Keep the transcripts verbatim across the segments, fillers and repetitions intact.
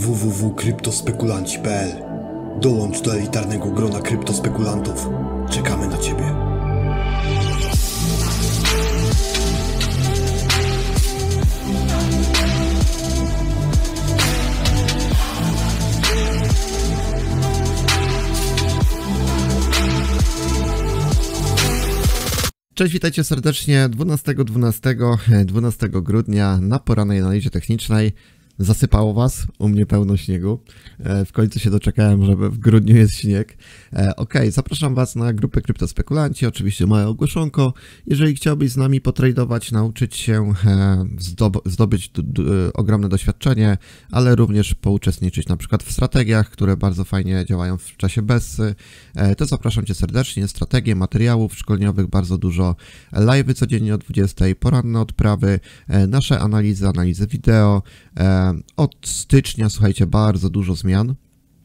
w w w kropka kryptospekulanci kropka p l. Dołącz do elitarnego grona kryptospekulantów. Czekamy na Ciebie. Cześć, witajcie serdecznie dwunastego dwunastego grudnia na porannej analizie technicznej. Zasypało was, u mnie pełno śniegu. W końcu się doczekałem, żeby w grudniu jest śnieg. Ok, zapraszam was na grupę Kryptospekulanci, oczywiście moje ogłoszonko. Jeżeli chciałbyś z nami potradować, nauczyć się zdobyć ogromne doświadczenie, ale również pouczestniczyć na przykład w strategiach, które bardzo fajnie działają w czasie bessy, to zapraszam cię serdecznie. Strategie, materiałów szkoleniowych, bardzo dużo, live'y codziennie o dwudziestej, poranne odprawy, nasze analizy, analizy wideo. Od stycznia, słuchajcie, bardzo dużo zmian,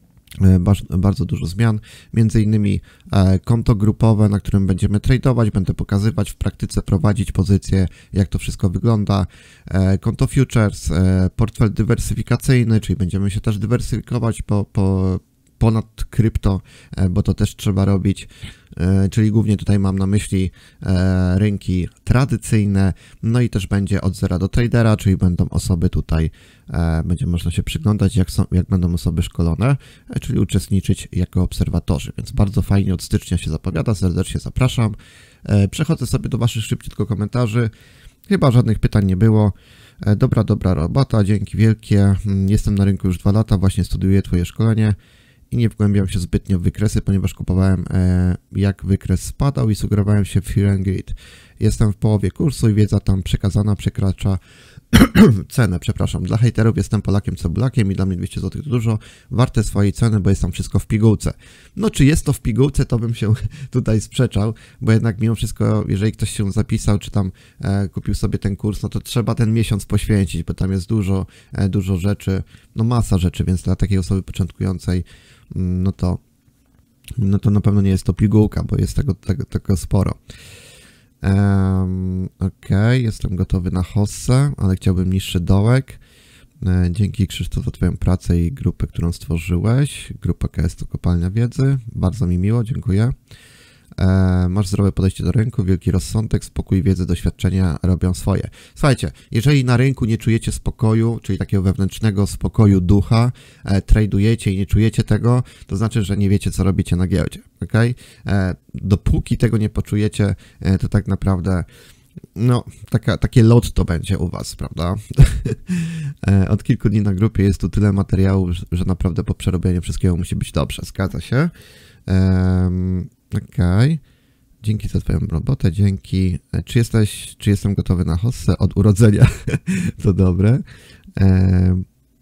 bardzo dużo zmian, między innymi konto grupowe, na którym będziemy tradować, będę pokazywać w praktyce, prowadzić pozycje, jak to wszystko wygląda, konto futures, portfel dywersyfikacyjny, czyli będziemy się też dywersyfikować po, po ponad krypto, bo to też trzeba robić, czyli głównie tutaj mam na myśli rynki tradycyjne, no i też będzie od zera do tradera, czyli będą osoby tutaj, będzie można się przyglądać, jak, są, jak będą osoby szkolone, czyli uczestniczyć jako obserwatorzy, więc bardzo fajnie od stycznia się zapowiada, serdecznie zapraszam. Przechodzę sobie do waszych szybciutko komentarzy, chyba żadnych pytań nie było. Dobra, dobra robota, dzięki wielkie, jestem na rynku już dwa lata, właśnie studiuję twoje szkolenie i nie wgłębiam się zbytnio w wykresy, ponieważ kupowałem e, jak wykres spadał i sugerowałem się w Fear and Greed. Jestem w połowie kursu i wiedza tam przekazana przekracza cenę, przepraszam. Dla hejterów jestem Polakiem cebulakiem i dla mnie dwieście złotych to dużo, warte swojej ceny, bo jest tam wszystko w pigułce. No czy jest to w pigułce, to bym się tutaj sprzeczał, bo jednak mimo wszystko, jeżeli ktoś się zapisał, czy tam e, kupił sobie ten kurs, no to trzeba ten miesiąc poświęcić, bo tam jest dużo, e, dużo rzeczy, no masa rzeczy, więc dla takiej osoby początkującej no to, no to na pewno nie jest to pigułka, bo jest tego, tego, tego sporo. Um, ok, jestem gotowy na hossę, ale chciałbym niższy dołek. E, dzięki Krzysztof za twoją pracę i grupę, którą stworzyłeś. Grupa K S to kopalnia wiedzy. Bardzo mi miło, dziękuję. E, masz zdrowe podejście do rynku, wielki rozsądek, spokój, wiedzy, doświadczenia robią swoje. Słuchajcie, jeżeli na rynku nie czujecie spokoju, czyli takiego wewnętrznego spokoju ducha, e, tradujecie i nie czujecie tego, to znaczy, że nie wiecie, co robicie na giełdzie, ok? E, dopóki tego nie poczujecie, e, to tak naprawdę no, taka, takie lot to będzie u was, prawda? e, od kilku dni na grupie jest tu tyle materiałów, że, że naprawdę po przerobieniu wszystkiego musi być dobrze, zgadza się. E, Okej, okay. Dzięki za twoją robotę, dzięki. Czy jesteś, czy jestem gotowy na hossę od urodzenia? To dobre. Eee,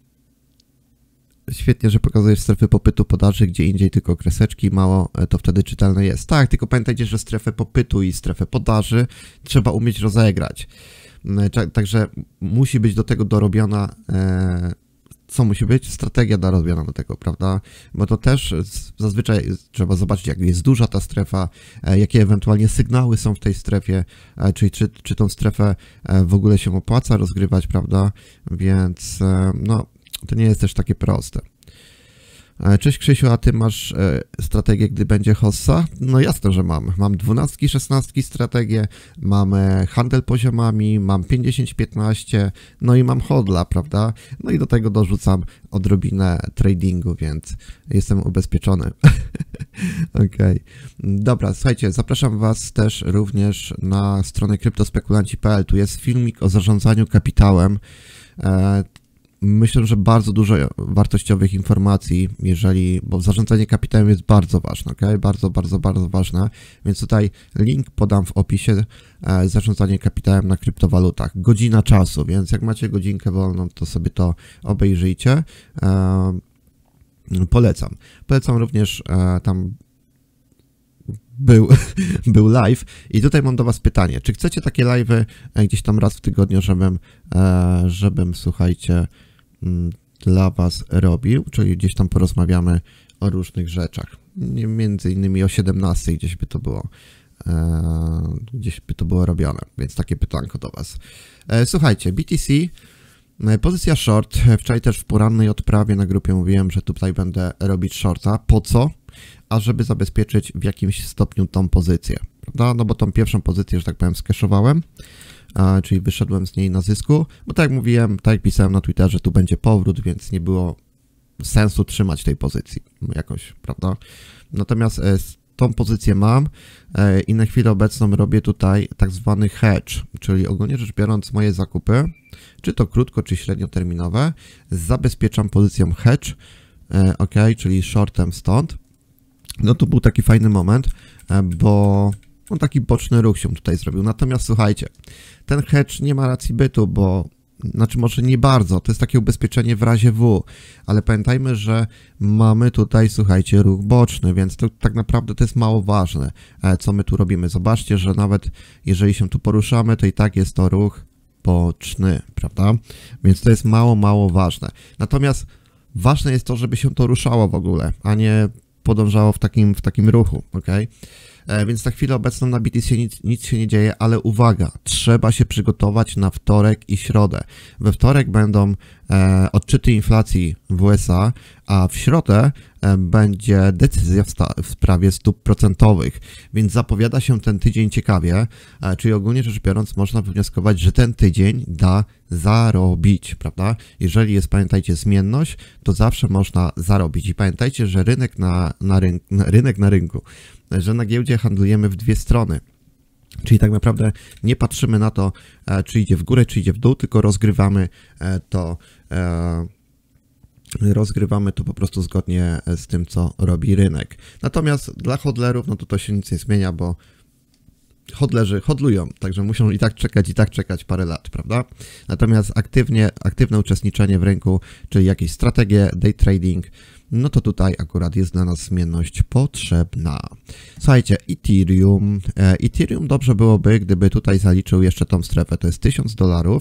świetnie, że pokazujesz strefy popytu, podaży, gdzie indziej tylko kreseczki, mało to wtedy czytelne jest. Tak, tylko pamiętajcie, że strefę popytu i strefę podaży trzeba umieć rozegrać. Eee, także musi być do tego dorobiona eee, co musi być? Strategia dorobiona do tego, prawda? Bo to też zazwyczaj trzeba zobaczyć, jak jest duża ta strefa, jakie ewentualnie sygnały są w tej strefie, czyli czy, czy tą strefę w ogóle się opłaca rozgrywać, prawda? Więc no, to nie jest też takie proste. Cześć Krzysiu, a ty masz e, strategię, gdy będzie hossa? No jasne, że mam. Mam dwunastki, szesnastki strategię, mam e, handel poziomami, mam pięćdziesiąt piętnaście, no i mam hodla, prawda? No i do tego dorzucam odrobinę tradingu, więc jestem ubezpieczony. Okej. Okay. Dobra, słuchajcie, zapraszam was też również na stronę kryptospekulanci kropka p l. Tu jest filmik o zarządzaniu kapitałem. E, Myślę, że bardzo dużo wartościowych informacji, jeżeli, bo zarządzanie kapitałem jest bardzo ważne, ok? Bardzo, bardzo, bardzo ważne, więc tutaj link podam w opisie, e, zarządzanie kapitałem na kryptowalutach. Godzina czasu, więc jak macie godzinkę wolną, to sobie to obejrzyjcie. E, polecam. Polecam również e, tam Był, był live i tutaj mam do was pytanie, czy chcecie takie live'y gdzieś tam raz w tygodniu, żebym, żebym, słuchajcie, dla was robił, czyli gdzieś tam porozmawiamy o różnych rzeczach, między innymi o siedemnastej gdzieś by to było, gdzieś by to było robione, więc takie pytanko do was. Słuchajcie, B T C Pozycja short. Wczoraj też w porannej odprawie na grupie mówiłem, że tutaj będę robić shorta. Po co? A żeby zabezpieczyć w jakimś stopniu tą pozycję, prawda? No bo tą pierwszą pozycję, że tak powiem, skeszowałem, a, czyli wyszedłem z niej na zysku, bo tak jak mówiłem, tak jak pisałem na Twitterze, tu będzie powrót, więc nie było sensu trzymać tej pozycji jakoś, prawda? Natomiast e, tą pozycję mam e, i na chwilę obecną robię tutaj tak zwany hedge, czyli ogólnie rzecz biorąc moje zakupy, czy to krótko, czy średnioterminowe, zabezpieczam pozycją hedge, e, ok, czyli shortem stąd. No to był taki fajny moment, e, bo on taki boczny ruch się tutaj zrobił. Natomiast słuchajcie, ten hedge nie ma racji bytu, bo znaczy może nie bardzo, to jest takie ubezpieczenie w razie W, ale pamiętajmy, że mamy tutaj, słuchajcie, ruch boczny, więc to tak naprawdę to jest mało ważne, co my tu robimy. Zobaczcie, że nawet jeżeli się tu poruszamy, to i tak jest to ruch boczny, prawda? Więc to jest mało, mało ważne. Natomiast ważne jest to, żeby się to ruszało w ogóle, a nie podążało w takim, w takim ruchu, ok? Więc na chwilę obecną na B T C nic, nic się nie dzieje, ale uwaga, trzeba się przygotować na wtorek i środę. We wtorek będą e, odczyty inflacji w U S A, a w środę e, będzie decyzja w, sta- w sprawie stóp procentowych, więc zapowiada się ten tydzień ciekawie, e, czyli ogólnie rzecz biorąc można wywnioskować, że ten tydzień da zarobić, prawda? Jeżeli jest, pamiętajcie, zmienność, to zawsze można zarobić i pamiętajcie, że rynek na, na, ryn- na, rynek na rynku, że na giełdzie handlujemy w dwie strony. Czyli tak naprawdę nie patrzymy na to, czy idzie w górę, czy idzie w dół, tylko rozgrywamy to, rozgrywamy to po prostu zgodnie z tym, co robi rynek. Natomiast dla hodlerów, no to to się nic nie zmienia, bo hodlerzy hodlują, także muszą i tak czekać, i tak czekać parę lat, prawda? Natomiast aktywnie, aktywne uczestniczenie w rynku, czyli jakieś strategie, day trading, no to tutaj akurat jest dla nas zmienność potrzebna. Słuchajcie, Ethereum. Ethereum dobrze byłoby, gdyby tutaj zaliczył jeszcze tą strefę, to jest tysiąc dolarów,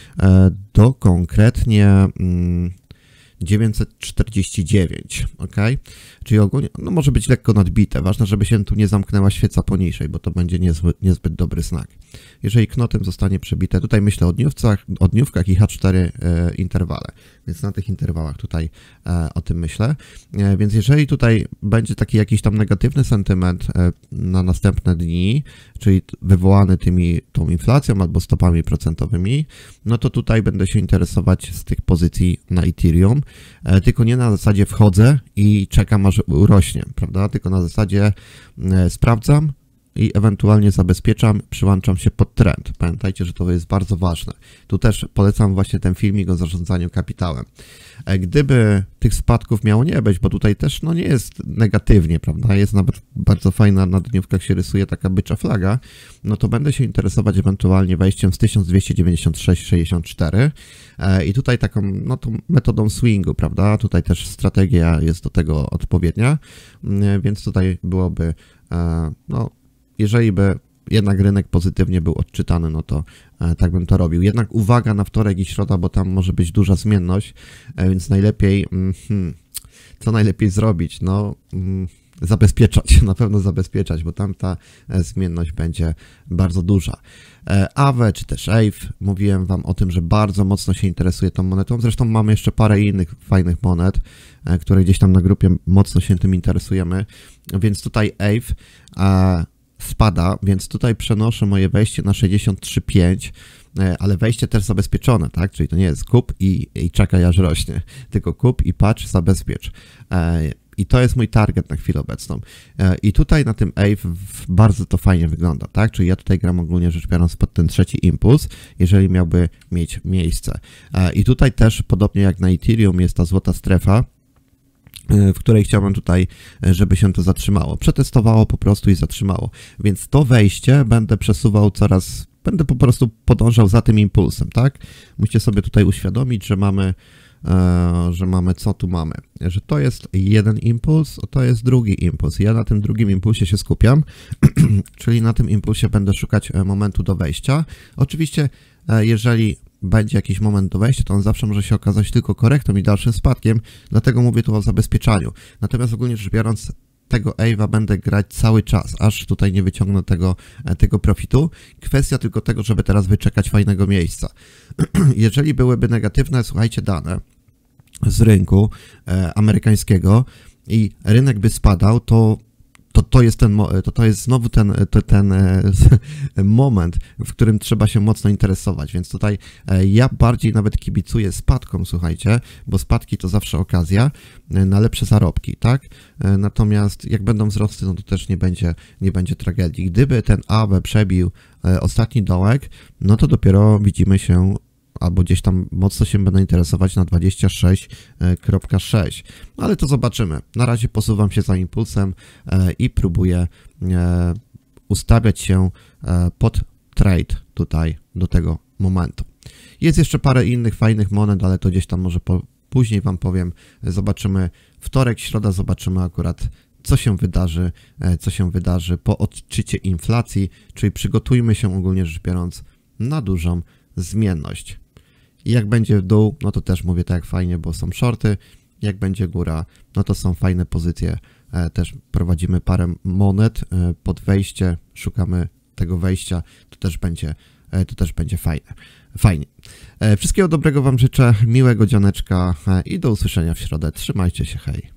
do konkretnie mm, dziewięćset czterdzieści dziewięć, ok? Czyli ogólnie, no może być lekko nadbite. Ważne, żeby się tu nie zamknęła świeca poniżej, bo to będzie niezbyt, niezbyt dobry znak. Jeżeli knotem zostanie przebite, tutaj myślę o dniówkach, o dniówkach i H cztery e, interwale, więc na tych interwałach tutaj e, o tym myślę. E, więc jeżeli tutaj będzie taki jakiś tam negatywny sentyment e, na następne dni, czyli wywołany tymi, tą inflacją albo stopami procentowymi, no to tutaj będę się interesować z tych pozycji na Ethereum, e, tylko nie na zasadzie wchodzę i czekam aż urośnie, prawda? Tylko na zasadzie e, sprawdzam i ewentualnie zabezpieczam, przyłączam się pod trend. Pamiętajcie, że to jest bardzo ważne. Tu też polecam właśnie ten filmik o zarządzaniu kapitałem. Gdyby tych spadków miało nie być, bo tutaj też no nie jest negatywnie, prawda? Jest nawet bardzo fajna, na dniówkach się rysuje taka bycza flaga, no to będę się interesować ewentualnie wejściem z tysiąc dwieście dziewięćdziesiąt sześć sześćdziesiąt cztery i tutaj taką, no tą metodą swingu, prawda? Tutaj też strategia jest do tego odpowiednia, więc tutaj byłoby, no jeżeli by jednak rynek pozytywnie był odczytany, no to e, tak bym to robił. Jednak uwaga na wtorek i środa, bo tam może być duża zmienność, e, więc najlepiej, mm, hmm, co najlepiej zrobić? No, mm, zabezpieczać, na pewno zabezpieczać, bo tam ta e, zmienność będzie bardzo duża. E, A W E czy też A V E, mówiłem wam o tym, że bardzo mocno się interesuje tą monetą, zresztą mamy jeszcze parę innych fajnych monet, e, które gdzieś tam na grupie mocno się tym interesujemy, więc tutaj A V E e, spada, więc tutaj przenoszę moje wejście na sześćdziesiąt trzy pięć, ale wejście też zabezpieczone, tak? Czyli to nie jest kup i, i czekaj aż rośnie, tylko kup i patrz, zabezpiecz. I to jest mój target na chwilę obecną. I tutaj na tym A V E bardzo to fajnie wygląda, tak? Czyli ja tutaj gram ogólnie rzecz biorąc pod ten trzeci impuls, jeżeli miałby mieć miejsce. I tutaj też, podobnie jak na Ethereum, jest ta złota strefa, w której chciałbym tutaj, żeby się to zatrzymało. Przetestowało po prostu i zatrzymało. Więc to wejście będę przesuwał coraz, będę po prostu podążał za tym impulsem, tak? Musicie sobie tutaj uświadomić, że mamy, e, że mamy, co tu mamy? Że to jest jeden impuls, a to jest drugi impuls. Ja na tym drugim impulsie się skupiam, czyli na tym impulsie będę szukać momentu do wejścia. Oczywiście, e, jeżeli będzie jakiś moment do wejścia, to on zawsze może się okazać tylko korektą i dalszym spadkiem, dlatego mówię tu o zabezpieczaniu. Natomiast ogólnie rzecz biorąc, tego Ave'a będę grać cały czas, aż tutaj nie wyciągnę tego, tego profitu. Kwestia tylko tego, żeby teraz wyczekać fajnego miejsca. Jeżeli byłyby negatywne, słuchajcie, dane z rynku e, amerykańskiego i rynek by spadał, to To, to, jest ten, to, to jest znowu ten, to, ten e, moment, w którym trzeba się mocno interesować, więc tutaj e, ja bardziej nawet kibicuję spadkom, słuchajcie, bo spadki to zawsze okazja e, na lepsze zarobki, tak? E, natomiast jak będą wzrosty, no to też nie będzie, nie będzie tragedii. Gdyby ten A B przebił e, ostatni dołek, no to dopiero widzimy się albo gdzieś tam mocno się będę interesować na dwadzieścia sześć przecinek sześć. No ale to zobaczymy. Na razie posuwam się za impulsem i próbuję ustawiać się pod trade tutaj do tego momentu. Jest jeszcze parę innych fajnych monet, ale to gdzieś tam może po, później wam powiem. Zobaczymy wtorek, środa, zobaczymy akurat co się wydarzy, co się wydarzy po odczycie inflacji, czyli przygotujmy się ogólnie rzecz biorąc na dużą zmienność. I jak będzie w dół, no to też mówię tak jak fajnie, bo są shorty. Jak będzie góra, no to są fajne pozycje. E, też prowadzimy parę monet e, pod wejście, szukamy tego wejścia, to też będzie, e, to też będzie fajne. Fajnie. E, wszystkiego dobrego wam życzę, miłego dzioneczka e, i do usłyszenia w środę. Trzymajcie się, hej.